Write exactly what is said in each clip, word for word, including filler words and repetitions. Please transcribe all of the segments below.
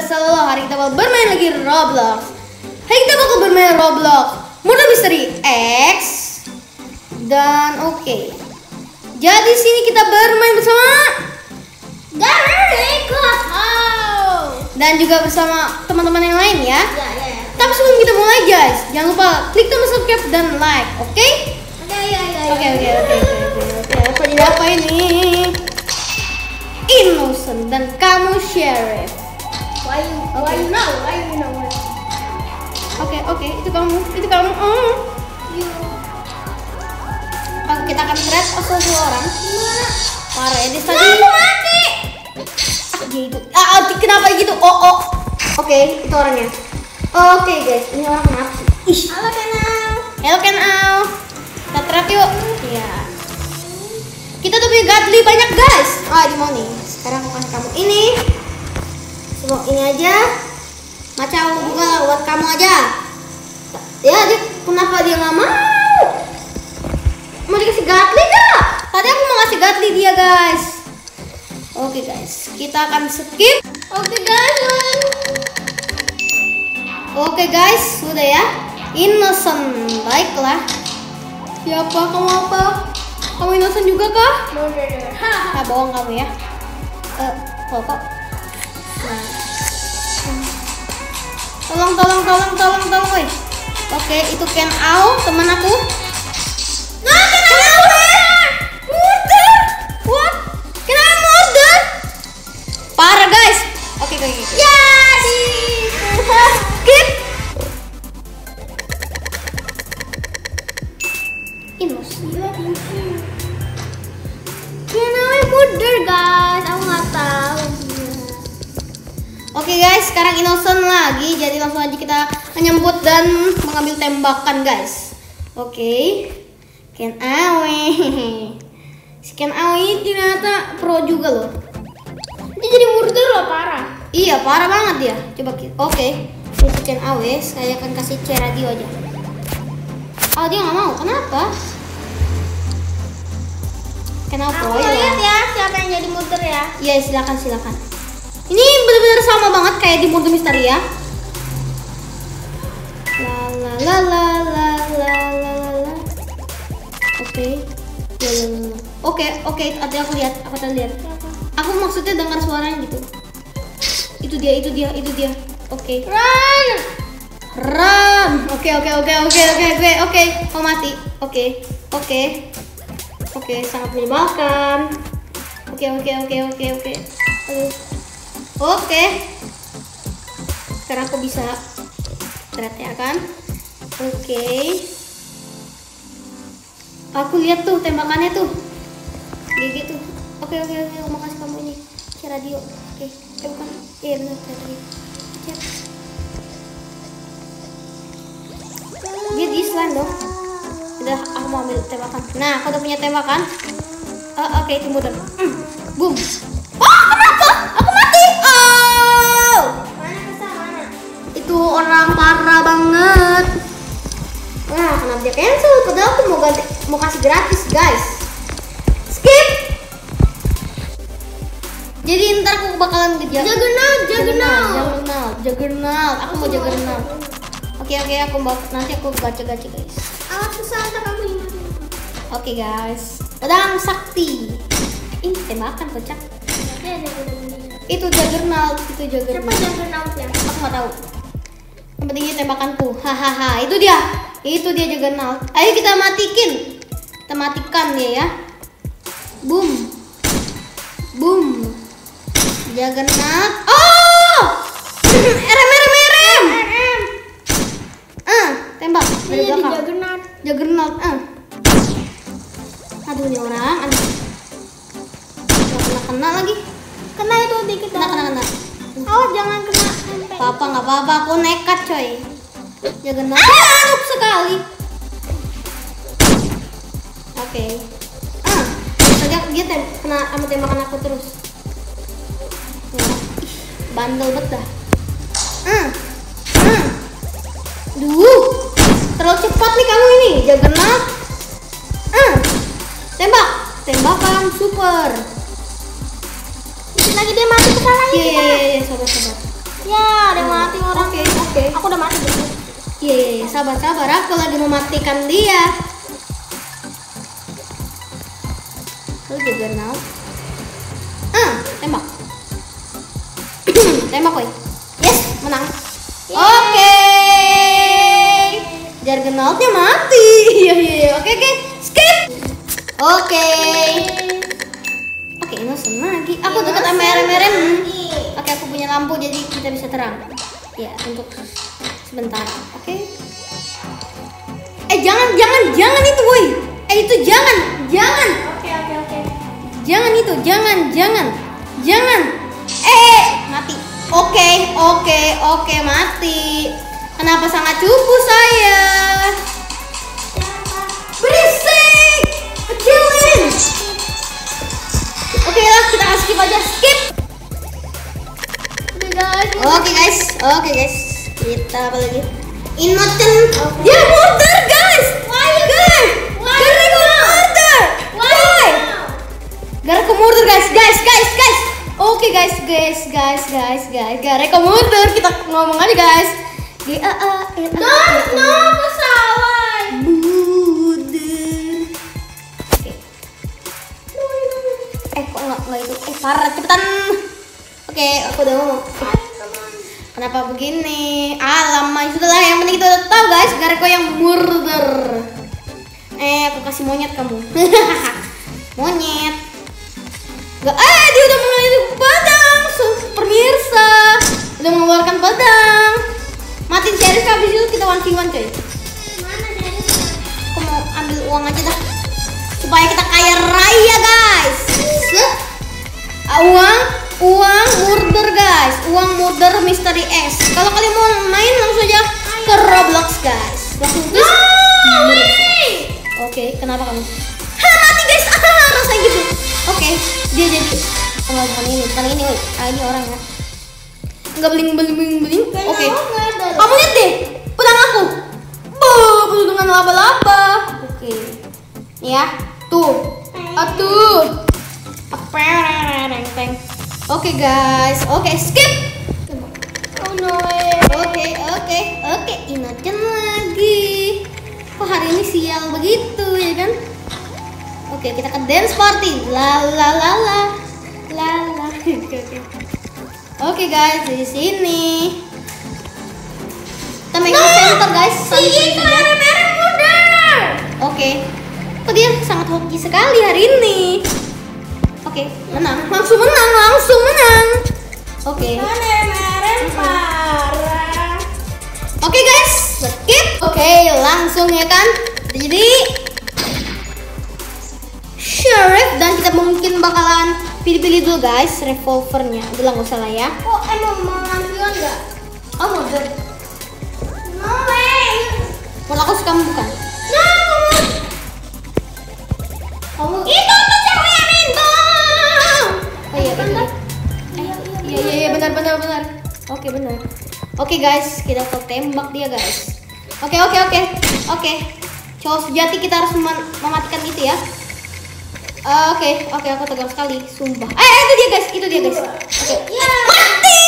bersama lo. Hari kita bakal bermain lagi Roblox. Hari kita bakal bermain Roblox Murder Mystery X. Dan oke okay. Jadi sini kita bermain bersama Gary dan juga bersama teman-teman yang lain ya. Ya, ya, ya. Tapi sebelum kita mulai guys, jangan lupa klik tombol subscribe dan like, oke? Okay? Oke, ya, ya. Oke, oke, oke, oke, oke. Apa ini apa ini? Innocent dan kamu sheriff. Why you, why you know? Why you know? Oke, oke, itu kamu, itu kamu. Oh. You. Oke, kita akan thread satu orang. Gimana? Parah ya, dia tadi. Aku mati. Ah, gitu. Ah, kenapa gitu? Oh, oh. Oke, itu orangnya. Oke guys, ini orang kenapa sih? Ih. Halo Kenal. Halo Kenal. Kita thread yuk. Iya. Kita tuh punya Gadly banyak guys. Ah, di mau nih. Sekarang aku kasih kamu ini. Semua ini aja. Macam juga buat kamu aja. Ya, dia kenapa dia nggak mau? Mau dikasih Gadly nggak? Tadi aku mau ngasih Gadly dia guys. Oke guys, kita akan skip. Oke guys. Oke guys, sudah ya. Innocent, baiklah. Siapa kamu apa? Kamu innocent juga kah? Murder. Ah, bohong kamu ya. Eh, kok kok. Nah. Tolong, tolong, tolong, tolong, tolong, woi. Oke, itu Ken Au, teman aku. Nah, Ken Au, murder. What? Ken Au murder? Parah guys. Oke, oke, oke. Jadi. Skip. Innocent. Kenal murder guys. Aku nggak tahu. Oke guys, sekarang Innocent lagi. Jadi langsung aja kita menyambut dan mengambil tembakan guys. Oke. Ken Awe. Si Ken Awe ternyata pro juga loh. Dia jadi murder loh, parah. Iya, parah banget dia. Coba kita. Oke. Ini si Ken Awe, saya akan kasih C radio aja. Oh, dia nggak mau. Kenapa? Kenapa? Aku mau lihat ya siapa yang jadi murder ya. Iya, silakan silakan. Ini benar-benar sama banget kayak di Murder Mystery ya. La la la la la la la la. Oke. Ya, ya, ya. Oke, oke, tadi aku lihat, aku tadi lihat. Aku maksudnya dengar suaranya gitu. Itu dia, itu dia, itu dia. Oke. Run. Run. Oke, oke, oke, oke, oke, oke, oke. Kau mati. Oke, oke. Oke, sangat menyebalkan. Oke, oke, oke, oke, oke. Aduh. Oke. Sekarang aku bisa thread ya kan? Oke. Aku lihat tuh tembakannya tuh. Kayak gitu. Oke, oke, oke. Aku mau kasih kamu ini. C radio. Oke. Eh bukan. Iya benar C radio. Cek. Dia di slime dong. Udah, aku mau ambil tembakan. Nah, aku udah punya tembakan. Uh, Oke, okay, tunggu dong. Mm. Boom. Oh, kenapa? Aku mati. Oh. Mana kesal mana? Itu orang parah banget. Nah, kenapa dia cancel? Padahal aku mau ganti, mau kasih gratis, guys. Skip. Jadi ntar aku bakalan ngejar. Juggernaut, Juggernaut. Juggernaut, Juggernaut. Aku mau Juggernaut. Oke, oke, aku mau nanti aku gacha-gacha, guys. Awas susah ntar kamu ini. Oke guys, pedang sakti. Ini tembakan kocak. Ya, ya, ya, ya. Itu Juggernaut, itu Siapa Juggernaut. Juggernaut ya? Aku nggak tahu. Yang penting ini tembakanku. Hahaha, itu dia. Itu dia Juggernaut. Ayo kita matikin. Kita matikan dia ya. Boom. Boom. Juggernaut. Oh! Rem rem rem. Ah, tembak dari Dia jadi belakang. Juggernaut. Juggernaut. Ah. Aduh ini orang, aduh. Gak kena-kena lagi. Kena itu dikit Kena, kena, kena. Awas jangan kena sampai. Papa nggak apa-apa, aku nekat coy. Juggernaut. Ah, noob sekali. Oke. Ah, tadi aku dia tem kena sama tembakan aku terus. Ya. Ih, bandel banget dah. Ah. Ah. Duh, terlalu cepat nih kamu ini, Juggernaut. Ah. Tembak, tembakan super. Dikit lagi dia mati kesalahan. Iya, iya, iya, sabar, sabar. Ya, ada yang mati orang. Oke, oke. Aku udah mati dulu. Iya, iya, iya. Sabar, sabar. Aku lagi mematikan dia. Lu juga now. Ah, tembak. Tembak, woi. Yes, menang. Yeay. Oke. Juggernautnya mati. Iya, iya, iya. Oke, oke. Skip. Oke. Oke, innocent lagi. Aku dekat sama R M R M. Oke, aku punya lampu jadi kita bisa terang. Ya, untuk sebentar. Oke. Eh, jangan, jangan, jangan itu, woi. Eh, itu jangan, jangan. Oke, oke, oke. Jangan itu, jangan, jangan. Jangan. Eh, eh, mati. Oke, oke, oke, mati. Kenapa sangat cupu saya? Berisik. Kecilin. Oke lah, kita skip aja, skip. Oke guys. Oke guys, oke guys. Kita apa lagi? Innocent. Dia murder guys. Why you guys? Why Gara you aku murder. Why Guys. now? Gara aku murder guys, guys, guys, guys. Oke guys, guys, guys, guys, guys. Gara aku murder. Kita ngomong aja guys. G A A R A. Don't no, pesawat. Murder. Oke. Eh kok nggak nggak itu? Eh parah cepetan. Oke, aku udah ngomong. Kenapa begini? Alamak, sudahlah, yang penting kita udah tahu guys, Gareko yang murder. Eh, aku kasih monyet kamu. Monyet. Gak, eh dia udah mengeluarkan pedang, pemirsa. Udah mengeluarkan pedang. Matiin series habis itu kita one v one coy. Mana dari? Aku mau ambil uang aja dah. Supaya kita kaya raya guys. Set. Ah, uang, uang murder guys. Uang murder Misteri S. Kalau kalian mau main langsung aja ke Roblox guys. Langsung terus. No, Oke, kenapa kamu? Ha, mati guys. Ah, rasanya gitu. Oke, dia jadi. Oh, bukan ini, bukan ini, woy. Ah, ini orang ya. Enggak beling beling beling beling. Oke. Kamu lihat deh, pedang aku. Boh, penuh dengan laba-laba. Oke. Nih ya, tuh. Atuh. Apa? Oke guys, oke skip. Oh no. Oke, oke, oke. Innocent lagi. Kok hari ini sial begitu ya kan? Oke, kita ke dance party. La la la la. La la. Oke, oke. Oke guys, di sini. Kita megang center guys. Si merah-merah murder. Oke. Kok dia sangat hoki sekali hari ini. Oke, menang. Langsung menang, langsung menang. Oke. Merah-merah parah. Oke guys, skip. Oke, langsung ya kan. Jadi Sheriff dan kita mungkin bakalan pilih-pilih dulu guys revolvernya. Udah nggak usah lah ya. Kok emang mau ngambil enggak? Oh murder. No way. Kalau aku suka bukan. No. Kamu. Itu tuh cewek yang minta. Oh iya benar. Iya, iya, Iya iya iya benar benar benar. Oke benar. Oke guys, kita mau tembak dia guys. Oke oke oke oke. Cowok sejati kita harus mem mematikan itu ya. Uh, Oke, okay, oke okay, aku tegang sekali, sumpah. Eh, eh, itu dia guys, itu dia guys. Oke, okay. Ya. Mati.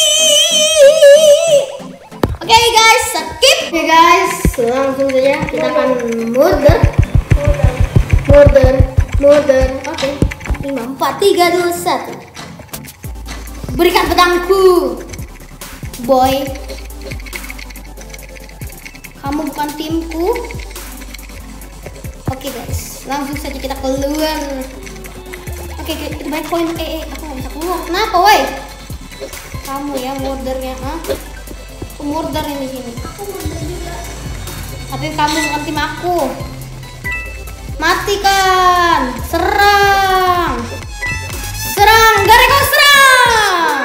Oke okay, guys, skip. Oke okay, guys, langsung saja kita akan murder, murder, murder. Oke, okay. lima, empat, tiga, dua, satu. Berikan pedangku, boy. Kamu bukan timku. Oke okay guys, langsung saja kita keluar. Oke, okay, itu banyak poin. Eh, eh, aku nggak bisa keluar. Kenapa, woi? Kamu ya murdernya, ah? Aku murder ini di sini. Aku murder juga. Tapi kamu bukan tim aku. Matikan, serang, serang, Gareko serang.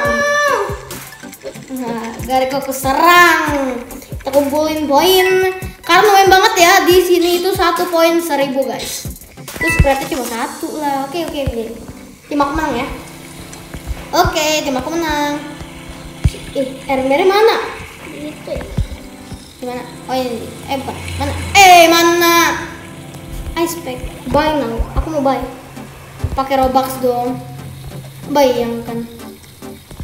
Nah, Gareko aku serang. Kita kumpulin poin. Karena main banget ya di sini itu satu poin seribu guys. Terus berarti cuma satu lah. Oke oke oke. Tim aku menang ya. Oke, tim aku menang. Eh, R M R mana? Gitu. Gimana? Oh ini. Eh bukan. Mana? Eh mana? Ice pack. Buy now. Aku mau buy. Pakai Robux dong. Bayangkan.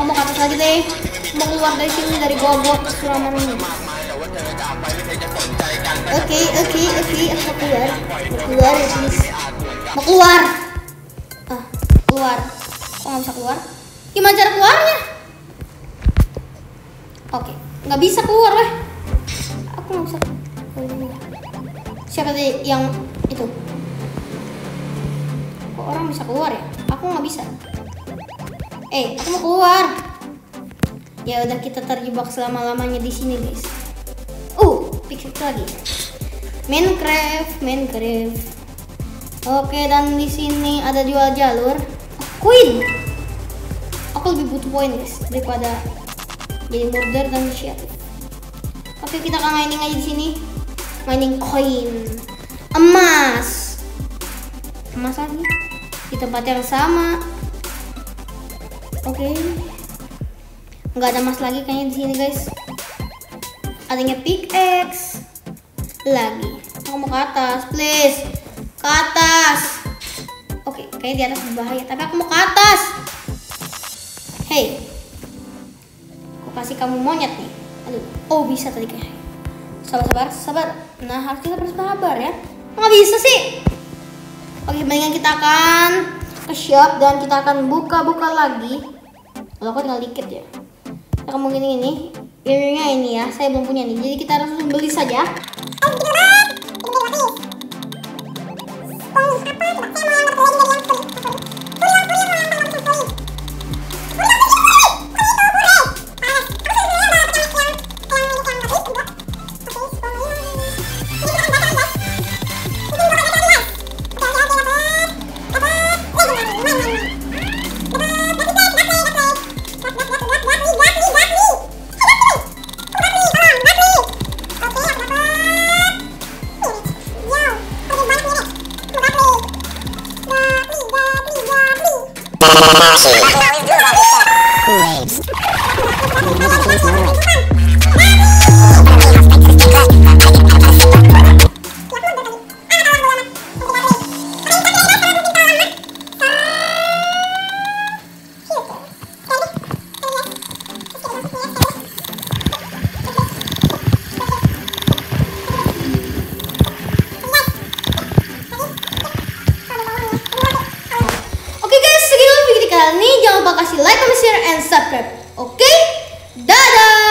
Aku mau ke atas lagi deh. Mau keluar dari sini, dari gua-gua kesuraman ini. Oke, oke, oke. Aku mau keluar. Mau keluar ya, please. Mau keluar. Ah, keluar. Kok nggak bisa keluar? Gimana cara keluarnya? Oke, nggak bisa keluar lah. Aku nggak bisa keluar. Siapa tadi yang itu? Kok orang bisa keluar ya? Aku nggak bisa. Eh, aku mau keluar. Ya udah, kita terjebak selama-lamanya di sini, guys. Uh, picture lagi. Minecraft, Minecraft. Oke, dan di sini ada jual jalur. Oh, koin. Aku lebih butuh poin, guys, daripada jadi murder dan shit. Oke, kita akan mining aja di sini. Mining koin. Emas. Emas lagi. Di tempat yang sama. Oke. Nggak ada emas lagi kayaknya di sini, guys. Adanya pickaxe lagi. Aku mau ke atas, please. Ke atas. Oke, kayaknya di atas berbahaya, tapi aku mau ke atas. Hey, aku kasih kamu monyet nih. Aduh, oh bisa tadi kayak. Sabar, sabar, sabar. Nah, harus kita bersabar ya. Nggak bisa sih. Oke, mendingan kita akan ke shop dan kita akan buka-buka lagi. Kalau aku tinggal dikit ya. Kita akan begini ini. Ininya ini ya, saya belum punya nih. Jadi kita harus beli saja. Kasih like, comment, share, and subscribe. Oke, okay? Dadah.